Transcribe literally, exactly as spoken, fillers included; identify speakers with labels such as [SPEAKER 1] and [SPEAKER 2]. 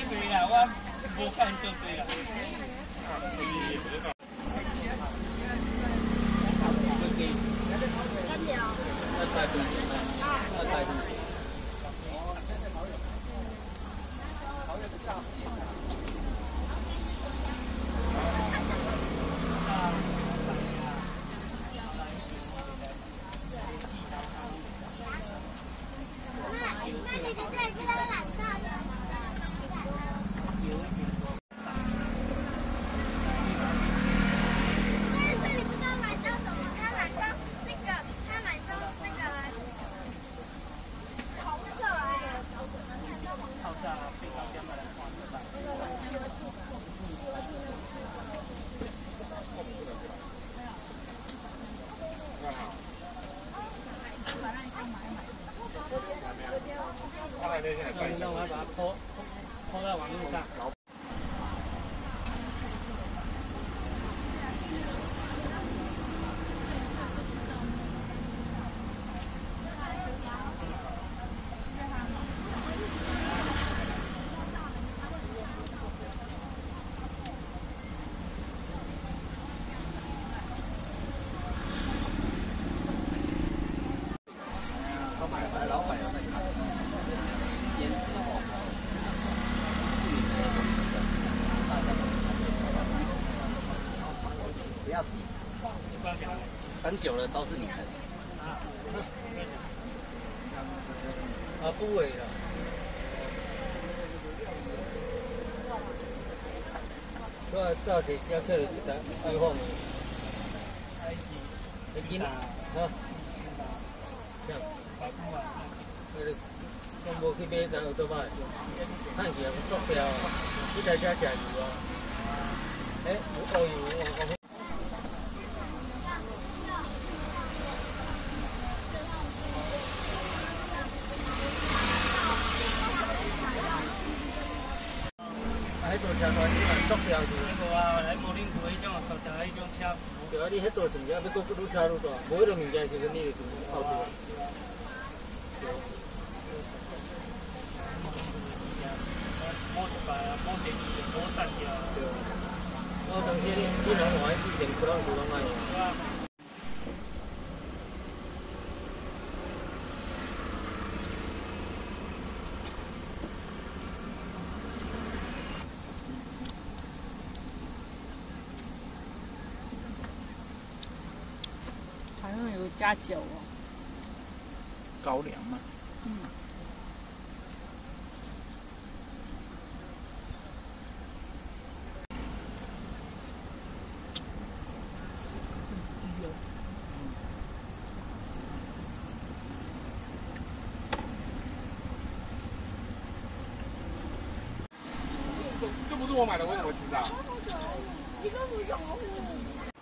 [SPEAKER 1] 对啦，我无看做对啦。那太不行了，那太不行。 那我要把它抛抛在网络上。
[SPEAKER 2] 老板来，老板要在看。 不要急，等久了都是你的。
[SPEAKER 1] 啊，不会了。这这题要测的是开放的。你今啊？这样。我无去买咱有多买，看起来足标啊！你在家食油啊？哎，有乌油，我我。 喺度就話啲人篤掉住。呢個啊，喺冇拎佢呢種，就就喺呢種車。對啊，你喺度成日你個個都車到度，冇喺度面嘅就咁呢個靠住。摸出嚟啊，摸地摸得嘅。我等些呢呢兩位之前佢都冇咁嗌。
[SPEAKER 3] 好像有加酒哦。
[SPEAKER 2] 高粱嘛。
[SPEAKER 3] 嗯。低哦。
[SPEAKER 2] 这不是我买的，我怎么知道？
[SPEAKER 4] 一个不用。